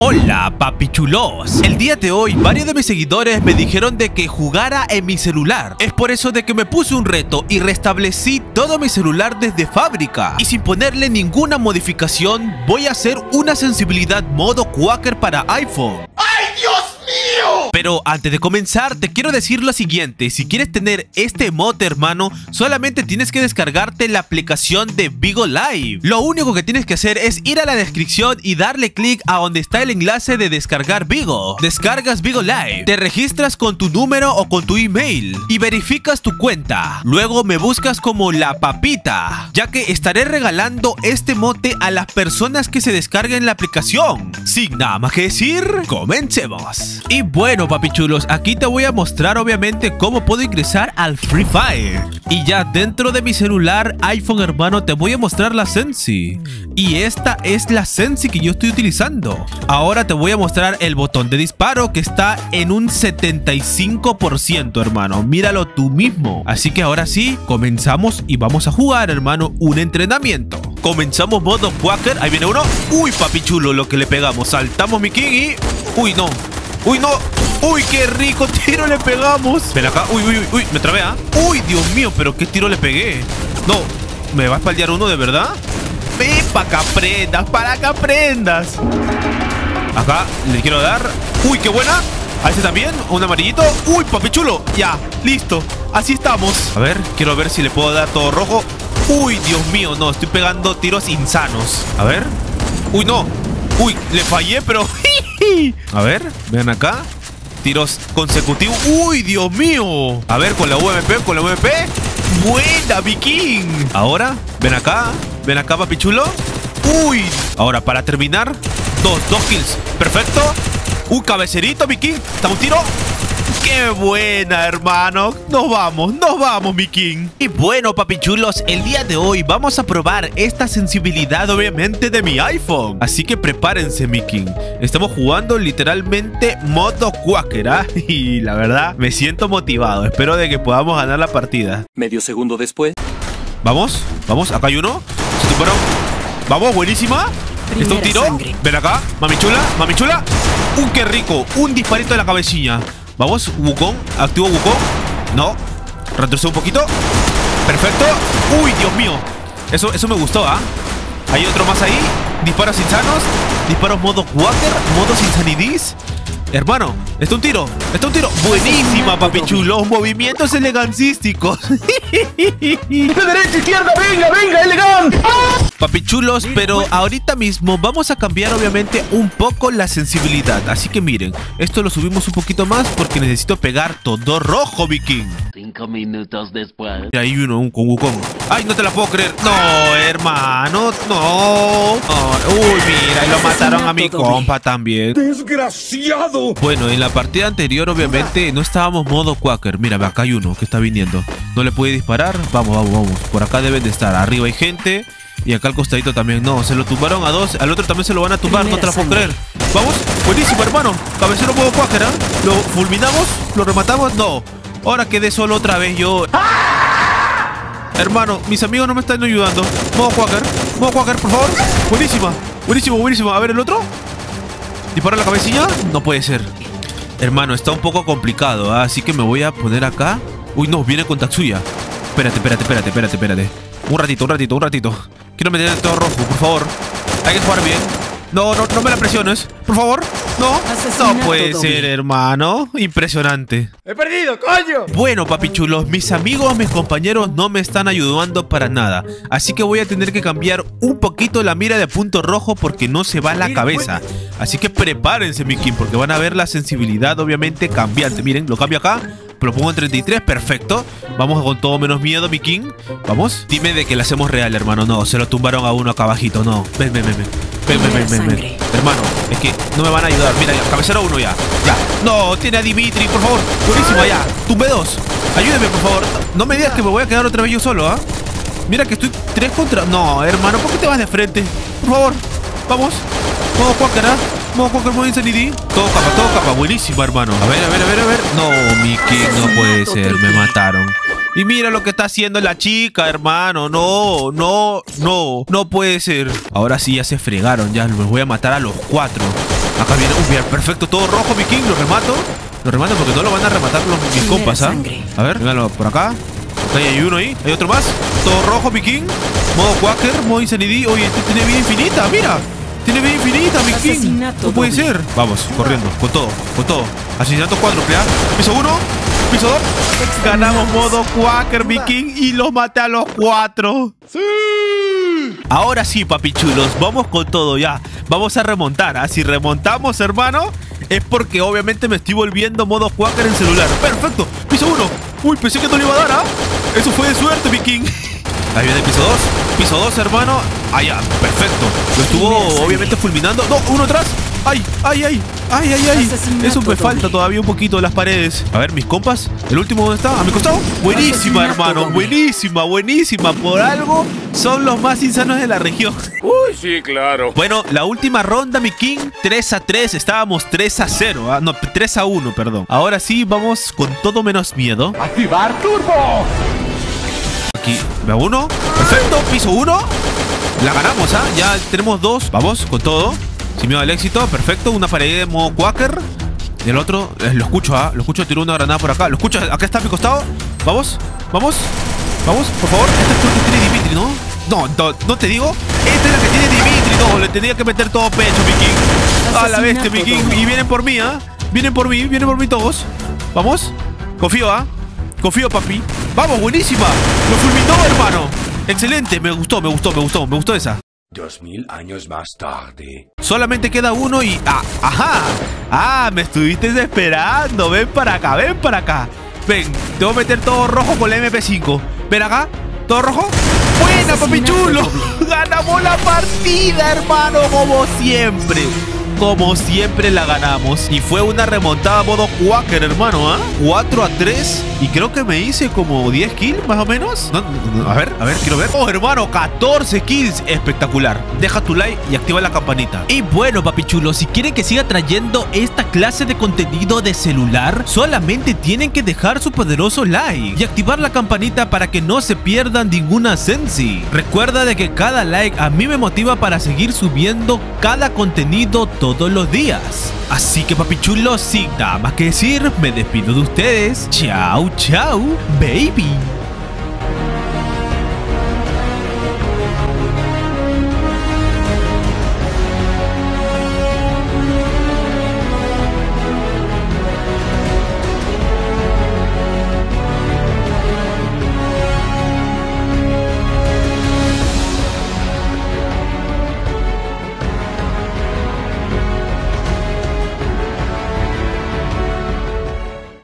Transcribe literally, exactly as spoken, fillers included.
Hola papichulos, el día de hoy varios de mis seguidores me dijeron de que jugara en mi celular. Es por eso de que me puse un reto y restablecí todo mi celular desde fábrica. Y sin ponerle ninguna modificación voy a hacer una sensibilidad modo Quaker para iPhone. ¡Ay, Dios mío! Pero antes de comenzar te quiero decir lo siguiente: si quieres tener este emote, hermano, solamente tienes que descargarte la aplicación de Bigo Live. Lo único que tienes que hacer es ir a la descripción y darle clic a donde está el enlace de descargar Bigo. Descargas Bigo Live, te registras con tu número o con tu email y verificas tu cuenta. Luego me buscas como La Papita, ya que estaré regalando este mote a las personas que se descarguen la aplicación. Sin nada más que decir, comencemos. Y bueno papichulos, aquí te voy a mostrar obviamente cómo puedo ingresar al Free Fire. Y ya dentro de mi celular iPhone, hermano, te voy a mostrar la Sensi. Y esta es la Sensi que yo estoy utilizando. Ahora te voy a mostrar el botón de disparo que está en un setenta y cinco por ciento, hermano. Míralo tú mismo. Así que ahora sí, comenzamos y vamos a jugar, hermano, un entrenamiento. Comenzamos modo Quaker. Ahí viene uno. Uy, papi chulo, lo que le pegamos. Saltamos mi king y... Uy, no. Uy, no. Uy, qué rico tiro le pegamos. Ven acá. Uy, uy, uy, uy. Me trabé, ¿ah? Uy, Dios mío, pero qué tiro le pegué. No. ¿Me va a espaldear uno de verdad? Ve, para que aprendas, para que aprendas. Acá le quiero dar. Uy, qué buena. A este también, un amarillito. Uy, papi chulo. Ya, listo. Así estamos. A ver, quiero ver si le puedo dar todo rojo. Uy, Dios mío, no, estoy pegando tiros insanos. A ver. Uy, no. Uy, le fallé, pero... A ver, ven acá. Tiros consecutivos. Uy, Dios mío. A ver, con la U M P, con la U M P. Buena, Viking. Ahora, ven acá. Ven acá, papi chulo. Uy. Ahora, para terminar, Dos, dos kills. Perfecto. Un cabecerito, Viking. Está un tiro. ¡Qué buena, hermano! Nos vamos, nos vamos, mi king. Y bueno, papichulos, el día de hoy vamos a probar esta sensibilidad, obviamente, de mi iPhone. Así que prepárense, mi king. Estamos jugando literalmente modo Quaker, ¿ah? ¿eh? Y la verdad, me siento motivado. Espero de que podamos ganar la partida. Medio segundo después. Vamos, vamos, acá hay uno. Se tumbaron. Vamos, buenísima. Está un tiro. Sangre. Ven acá, mami chula, mami chula. ¡Un qué rico! Un disparito en la cabecilla. Vamos, Wukong, activo Wukong. No, retrocedo un poquito. Perfecto. Uy, Dios mío. Eso, eso me gustó, ¿ah? ¿eh? Hay otro más ahí. Disparos insanos. Disparos modo Quaker, modos insanidis. Hermano, está un tiro, está un tiro. Buenísima, papi chulo. Movimientos elegancísticos. De derecha, izquierda, venga, venga, elegante. Papi chulos, pero ahorita mismo vamos a cambiar obviamente un poco la sensibilidad. Así que miren, esto lo subimos un poquito más porque necesito pegar todo rojo, Viking. Cinco minutos después. Y hay uno, un con Wukong. Ay, no te la puedo creer. No, hermano, no. no. Uy, mira, y lo mataron a mi compa también. ¡Desgraciado! Bueno, en la partida anterior obviamente no estábamos modo Quaker. Mira, acá hay uno que está viniendo. No le puede disparar. Vamos, vamos, vamos. Por acá deben de estar. Arriba hay gente. Y acá al costadito también. No, se lo tumbaron a dos. Al otro también se lo van a tumbar. No te la puedo creer. Vamos. Buenísimo, hermano. Cabecero modo Quaker, ¿eh? Lo fulminamos. Lo rematamos. No. Ahora quedé solo otra vez yo. ¡Ah! Hermano, mis amigos no me están ayudando. Modo Quaker. Modo Quaker, por favor. Buenísima. Buenísimo, buenísimo. A ver el otro. ¿Dispara la cabecilla? No puede ser. Hermano, está un poco complicado, ¿eh? Así que me voy a poner acá. Uy, no, viene con Tatsuya. Espérate, espérate, espérate, espérate, espérate. Un ratito, un ratito, un ratito. Quiero meter el todo rojo, por favor. Hay que jugar bien. No, no, no me la presiones. Por favor. No. No puede ser, hermano. Impresionante. ¡He perdido, coño! Bueno, papi chulos, mis amigos, mis compañeros no me están ayudando para nada. Así que voy a tener que cambiar un poquito la mira de punto rojo porque no se va la cabeza. Así que prepárense, mi king, porque van a ver la sensibilidad obviamente cambiante. Miren, lo cambio acá. Lo pongo en treinta y tres, perfecto. Vamos con todo menos miedo, mi king. Vamos. Dime de que la hacemos real, hermano. No, se lo tumbaron a uno acá abajito. No. Ven, ven, ven, ven. Ven, ven, ven, ven, ven. Hermano, es que no me van a ayudar. Mira, ya, cabecero uno ya. Ya. No, tiene a Dimitri, por favor. Buenísimo, ya. Tumbe dos. Ayúdeme, por favor. No me digas que me voy a quedar otra vez yo solo, ¿ah? ¿eh? Mira que estoy tres contra... No, hermano, ¿por qué te vas de frente? Por favor. Vamos. Modo Quaker, ¿ah? Modo Quaker, modo Insanity. Todo capa, todo capa. Buenísimo, hermano. A ver, a ver, a ver, a ver. No, mi king, no puede ser. Me mataron. Y mira lo que está haciendo la chica, hermano. No, no, no. No puede ser. Ahora sí ya se fregaron. Ya los voy a matar a los cuatro. Acá viene, uh, bien, perfecto, todo rojo, mi king, lo remato. Lo remato porque no lo van a rematar los mis compas, ¿ah? A ver, véngalo por acá. Ahí hay uno ahí, hay otro más. Todo rojo, mi king. Modo Quaker, modo Insanity. Oye, este tiene vida infinita, mira. Tiene vida infinita, mi king. No puede ser. Vamos, corriendo, con todo, con todo. Asesinato cuádruple, ¿ah? Piso uno, piso dos. Ganamos modo Quaker, mi king. Y los maté a los cuatro. ¡Sí! Ahora sí, papichulos, vamos con todo ya. Vamos a remontar, ¿ah? Si remontamos, hermano, es porque obviamente me estoy volviendo modo Quaker en celular. Perfecto, piso uno. Uy, pensé que no le iba a dar, ¿ah? Eso fue de suerte, mi king. Ahí viene el piso dos. Piso dos, hermano. Ah, ya, perfecto. Lo estuvo obviamente fulminando. No, uno atrás. Ay, ay, ay. Ay, ay, ay. Eso me falta todavía un poquito de las paredes. A ver, mis compas. ¿El último dónde está? ¿A mi costado? Buenísima, hermano. Buenísima, buenísima. Por algo son los más insanos de la región. Uy, sí, claro. Bueno, la última ronda, mi king. tres a tres. Estábamos tres a cero. ¿Ah? No, tres a uno, perdón. Ahora sí, vamos con todo menos miedo. ¡Activar turbo! Aquí, veo uno. Perfecto, piso uno. La ganamos, ¿ah? Ya tenemos dos. Vamos, con todo. Sin miedo al éxito, perfecto. Una pared de modo Quaker. Y el otro, eh, lo escucho, ¿ah? Lo escucho, tiró una granada por acá. Lo escucho, acá está a mi costado. Vamos, vamos, vamos, por favor. Esta es la que tiene Dimitri, ¿no? No, no, no te digo. Esta es la que tiene Dimitri, no. Le tenía que meter todo pecho, mi king. A la bestia, mi king. Y vienen por mí, ¿ah? Vienen por mí, vienen por mí todos. Vamos. Confío, ¿ah? Confío, papi. Vamos, buenísima. Lo fulminó, hermano. Excelente, me gustó, me gustó, me gustó, me gustó esa. Dos mil años más tarde. Solamente queda uno y... Ah, ajá. Ah, me estuviste esperando. Ven para acá, ven para acá. Ven, te voy a meter todo rojo con la M P cinco. Ven acá, todo rojo. Buena, papi chulo. Ganamos la partida, hermano, como siempre. Como siempre la ganamos. Y fue una remontada a modo Quaker, hermano, ¿ah? ¿eh? cuatro a tres. Y creo que me hice como diez kills, más o menos. No, no, no, a ver, a ver, quiero ver. Oh, hermano, catorce kills. Espectacular. Deja tu like y activa la campanita. Y bueno, papichulos, si quieren que siga trayendo esta clase de contenido de celular, solamente tienen que dejar su poderoso like y activar la campanita para que no se pierdan ninguna sensi. Recuerda de que cada like a mí me motiva para seguir subiendo cada contenido todos los días. Así que, papichulos, sin nada más que decir, me despido de ustedes. Chao, chao, baby.